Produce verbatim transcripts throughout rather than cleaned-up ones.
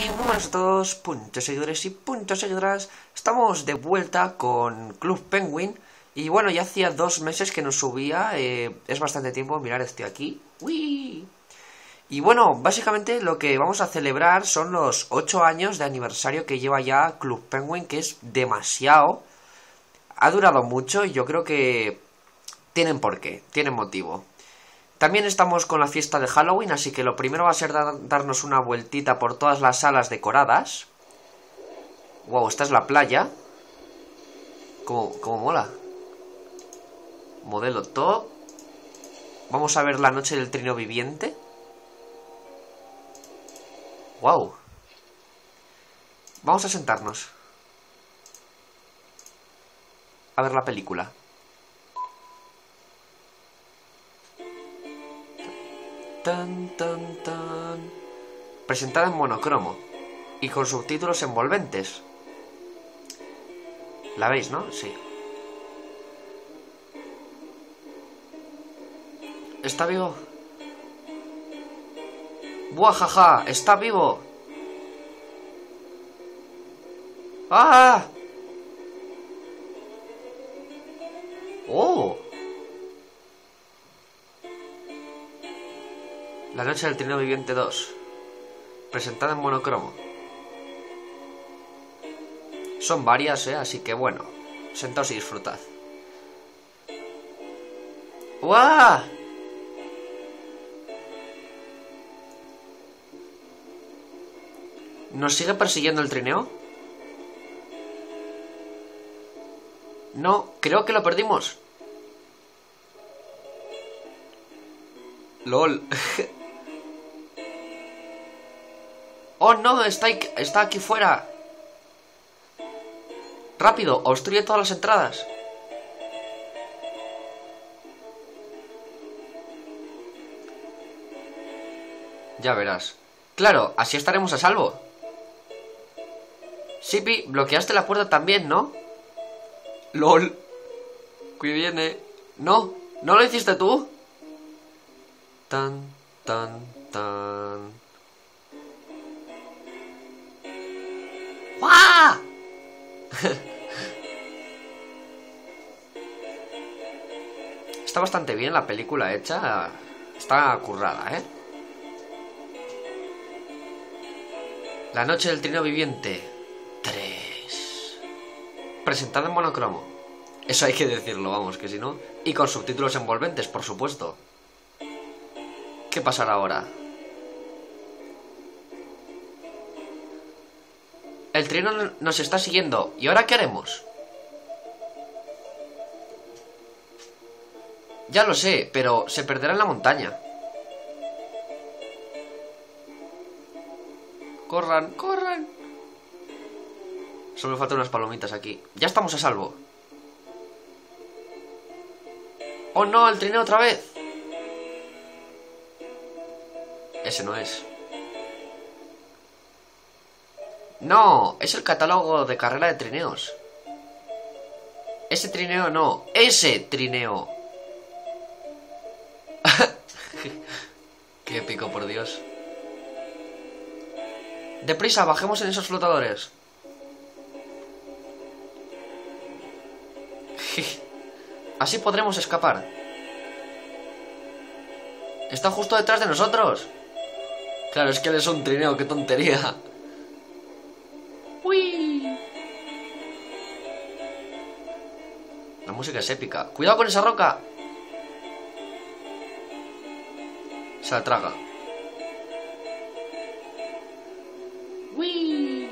Y muy buenas a todos, puntos seguidores y puntos seguidoras. Estamos de vuelta con Club Penguin. Y bueno, ya hacía dos meses que no subía, eh, es bastante tiempo. Mirad, estoy aquí. ¡Uy! Y bueno, básicamente lo que vamos a celebrar son los ocho años de aniversario que lleva ya Club Penguin, que es demasiado. Ha durado mucho y yo creo que tienen por qué, tienen motivo. También estamos con la fiesta de Halloween, así que lo primero va a ser da darnos una vueltita por todas las salas decoradas. Wow, esta es la playa. Como, como mola. Modelo top. Vamos a ver la noche del trineo viviente. Wow. Vamos a sentarnos a ver la película. Tan, tan, tan. Presentada en monocromo y con subtítulos envolventes. ¿La veis, no? Sí. ¿Está vivo? ¡Buah, jaja! ¡Está vivo! ¡Ah! ¡Oh! La noche del trineo viviente dos. Presentada en monocromo. Son varias, ¿eh? Así que bueno. Sentaos y disfrutad. ¡Guau! ¿Nos sigue persiguiendo el trineo? No, creo que lo perdimos. LOL. ¡Oh, no! Está, está aquí fuera. ¡Rápido! Obstruye todas las entradas. Ya verás. Claro, así estaremos a salvo. Sipi, bloqueaste la puerta también, ¿no? LOL. Que viene. No, ¿no lo hiciste tú? Tan, tan, tan. ¡Guau! Está bastante bien la película hecha. Está currada, ¿eh? La noche del trineo viviente tres. Presentada en monocromo. Eso hay que decirlo, vamos, que si no. Y con subtítulos envolventes, por supuesto. ¿Qué pasará ahora? El trineo nos está siguiendo. ¿Y ahora qué haremos? Ya lo sé, pero se perderá en la montaña. Corran, corran. Solo me faltan unas palomitas aquí. Ya estamos a salvo. ¡Oh no! ¡El trineo otra vez! Ese no es. No, es el catálogo de carrera de trineos. Ese trineo no, ese trineo. Qué épico, por Dios. Deprisa, bajemos en esos flotadores. Así podremos escapar. Está justo detrás de nosotros. Claro, es que él es un trineo, qué tontería. ¡Uy! La música es épica. ¡Cuidado con esa roca! Se la traga. ¡Uy!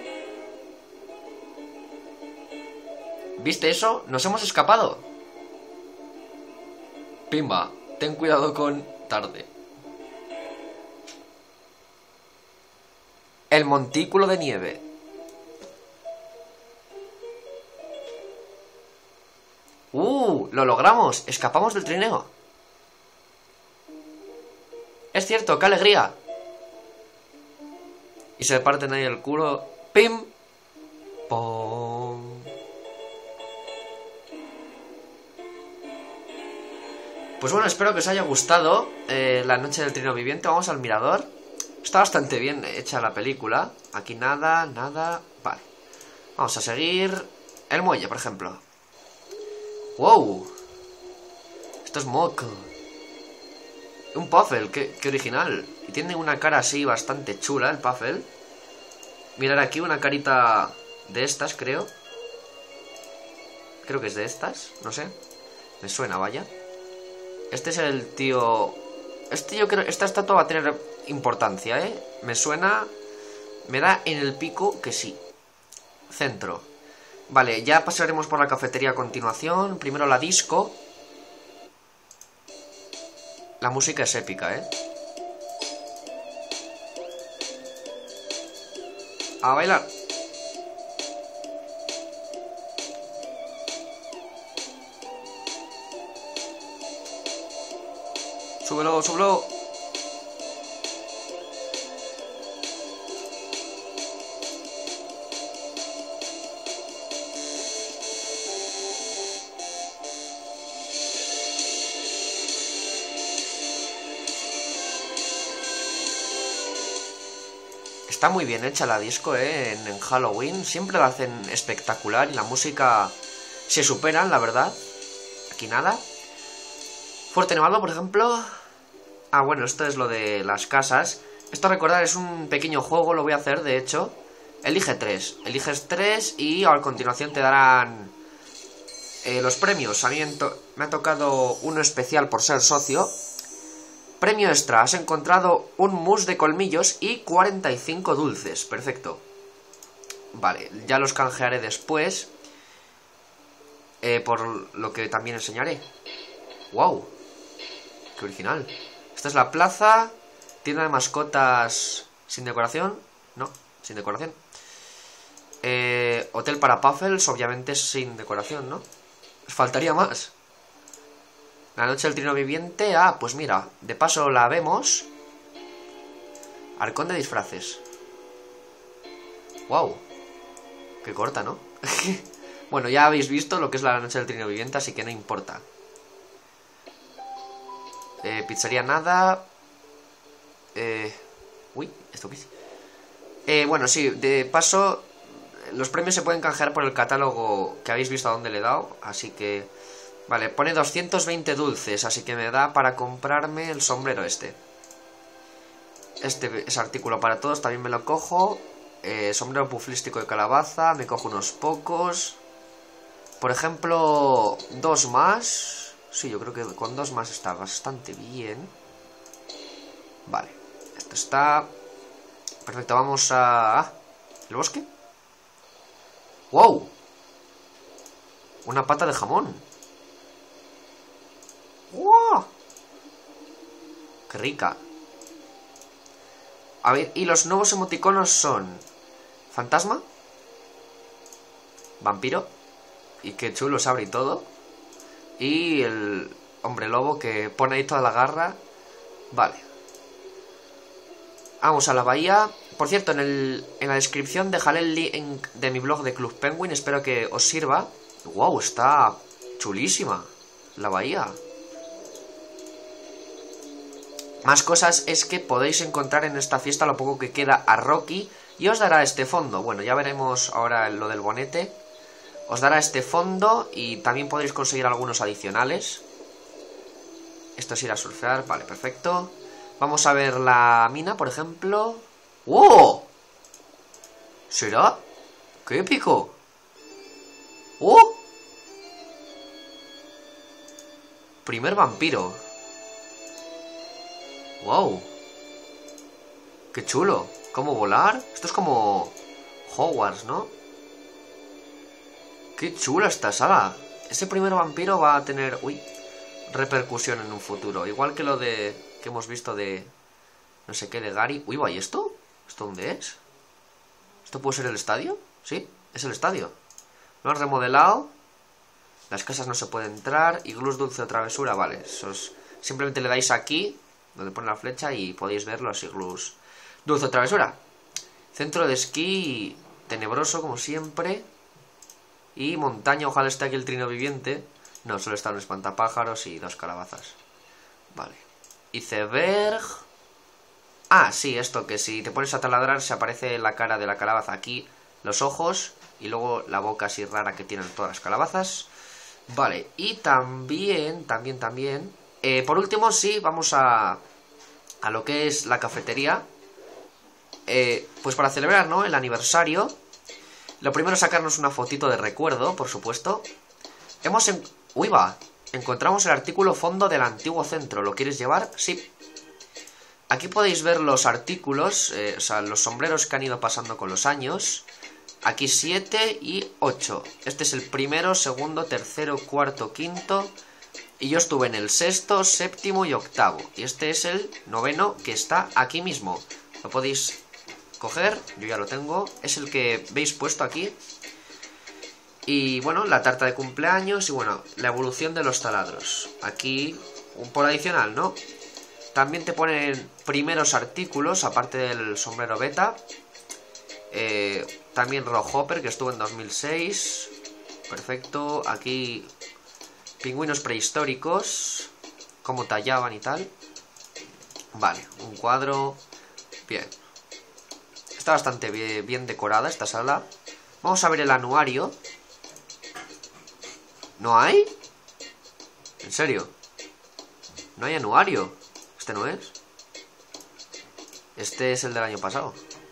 ¿Viste eso? Nos hemos escapado. Pimba, ten cuidado con... tarde. El montículo de nieve. ¡Uh! ¡Lo logramos! ¡Escapamos del trineo! ¡Es cierto! ¡Qué alegría! Y se parten ahí el culo. ¡Pim! ¡Pum! Pues bueno, espero que os haya gustado eh, la noche del trineo viviente. Vamos al mirador. Está bastante bien hecha la película. Aquí nada, nada. Vale. Vamos a seguir. El muelle, por ejemplo. ¡Wow! Esto es moco. Un puzzle, qué, qué original. Y tiene una cara así bastante chula el puzzle. Mirad aquí una carita de estas, creo. Creo que es de estas, no sé. Me suena, vaya. Este es el tío... Este yo creo... Esta estatua va a tener importancia, ¿eh? Me suena... Me da en el pico que sí. Centro. Vale, ya pasaremos por la cafetería a continuación. Primero la disco. La música es épica, ¿eh? A bailar. Súbelo, súbelo. Está muy bien hecha la disco, ¿eh? En, en Halloween. Siempre la hacen espectacular y la música se superan, la verdad. Aquí nada. Fuerte Nevado, por ejemplo. Ah, bueno, esto es lo de las casas. Esto, recordar, es un pequeño juego. Lo voy a hacer, de hecho. Elige tres. Eliges tres y a continuación te darán eh, los premios. A mí me ha tocado uno especial por ser socio. Premio extra, has encontrado un mousse de colmillos y cuarenta y cinco dulces. Perfecto. Vale, ya los canjearé después. Eh, por lo que también enseñaré. ¡Wow! ¡Qué original! Esta es la plaza. Tienda de mascotas sin decoración. No, sin decoración. Eh, hotel para Puffles, obviamente sin decoración, ¿no? Faltaría más. La noche del trino viviente. Ah, pues mira, de paso la vemos. Arcón de disfraces. Wow. Qué corta, ¿no? Bueno, ya habéis visto lo que es la noche del trino viviente, así que no importa. Eh, pizzería nada. Eh, uy, ¿esto qué es? Eh, bueno, sí, de paso, los premios se pueden canjear por el catálogo que habéis visto a dónde le he dado, así que... Vale, pone doscientos veinte dulces, así que me da para comprarme el sombrero este. Este es artículo para todos, también me lo cojo. Eh, sombrero puflístico de calabaza, me cojo unos pocos. Por ejemplo, dos más. Sí, yo creo que con dos más está bastante bien. Vale, esto está... Perfecto, vamos a... Ah, ¿el bosque? ¡Wow! Una pata de jamón. ¡Wow! ¡Qué rica! A ver, y los nuevos emoticonos son... Fantasma. Vampiro. Y qué chulo se abre y todo. Y el hombre lobo que pone ahí toda la garra. Vale. Vamos a la bahía. Por cierto, en, el, en la descripción dejaré el link de mi blog de Club Penguin. Espero que os sirva. ¡Wow! Está chulísima la bahía. Más cosas es que podéis encontrar en esta fiesta lo poco que queda a Rocky y os dará este fondo. Bueno, ya veremos ahora lo del bonete. Os dará este fondo y también podréis conseguir algunos adicionales. Esto es ir a surfear, vale, perfecto. Vamos a ver la mina, por ejemplo. ¡Oh! ¿Será? ¡Qué épico! ¡Oh! Primer vampiro. ¡Wow! ¡Qué chulo! ¿Cómo volar? Esto es como Hogwarts, ¿no? ¡Qué chula esta sala! Ese primer vampiro va a tener... Uy, repercusión en un futuro. Igual que lo de... que hemos visto de... no sé qué, de Gary. Uy, ¿y esto? ¿Esto dónde es? ¿Esto puede ser el estadio? Sí, es el estadio. Lo han remodelado. Las casas no se pueden entrar. Iglús dulce o travesura, vale. Eso es... Simplemente le dais aquí, donde pone la flecha, y podéis ver los iglús dulce o travesura. Centro de esquí tenebroso, como siempre. Y montaña, ojalá esté aquí el trino viviente. No, solo están los espantapájaros y dos calabazas. Vale. Iceberg. Ah, sí, esto, que si te pones a taladrar se aparece la cara de la calabaza aquí, los ojos y luego la boca así rara que tienen todas las calabazas. Vale, y también, también, también... Eh, por último, sí, vamos a... a lo que es la cafetería. Eh, pues para celebrar, ¿no?, el aniversario. Lo primero es sacarnos una fotito de recuerdo, por supuesto. Hemos... En... Uy, va. Encontramos el artículo fondo del antiguo centro. ¿Lo quieres llevar? Sí. Aquí podéis ver los artículos, eh, o sea, los sombreros que han ido pasando con los años. Aquí siete y ocho. Este es el primero, segundo, tercero, cuarto, quinto. Y yo estuve en el sexto, séptimo y octavo. Y este es el noveno, que está aquí mismo. Lo podéis coger, yo ya lo tengo. Es el que veis puesto aquí. Y bueno, la tarta de cumpleaños y bueno, la evolución de los taladros. Aquí, un por adicional, ¿no? También te ponen primeros artículos, aparte del sombrero beta. Eh, también Rohopper, que estuvo en dos mil seis. Perfecto. Aquí pingüinos prehistóricos, cómo tallaban y tal. Vale, un cuadro. Bien. Está bastante bien, bien decorada esta sala. Vamos a ver el anuario. ¿No hay? ¿En serio? ¿No hay anuario? ¿Este no es? Este es el del año pasado.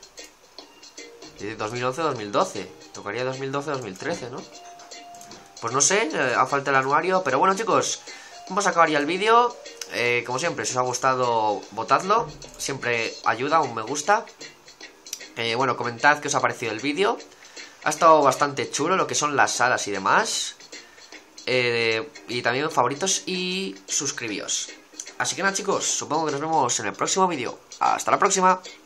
dos mil once dos mil doce. Tocaría dos mil doce dos mil trece, ¿no? Pues no sé, eh, ha falta el anuario. Pero bueno, chicos, vamos a acabar ya el vídeo. eh, Como siempre, si os ha gustado, votadlo. Siempre ayuda, un me gusta. eh, Bueno, comentad qué os ha parecido el vídeo. Ha estado bastante chulo lo que son las salas y demás. eh, Y también favoritos y suscribíos. Así que nada, chicos, supongo que nos vemos en el próximo vídeo. Hasta la próxima.